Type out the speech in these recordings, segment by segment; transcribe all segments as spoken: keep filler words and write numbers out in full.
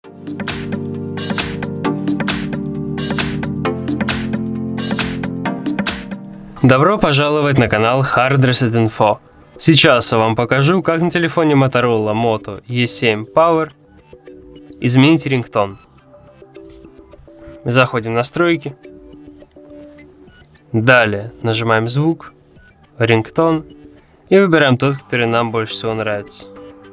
Добро пожаловать на канал Hard Reset Info. Сейчас я вам покажу, как на телефоне Motorola Moto и семь Power изменить рингтон. Заходим в настройки. Далее нажимаем звук, рингтон и выбираем тот, который нам больше всего нравится.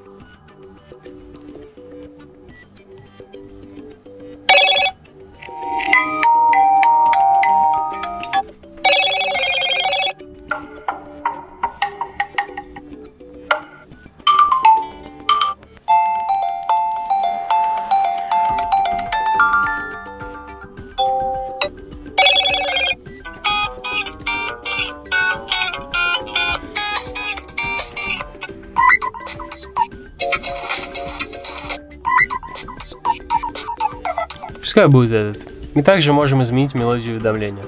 Пускай будет этот. И также можем изменить мелодию уведомления.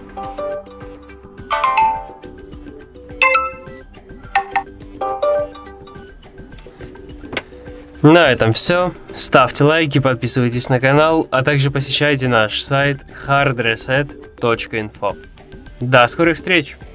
На этом все. Ставьте лайки, подписывайтесь на канал, а также посещайте наш сайт hard reset точка info. До скорых встреч!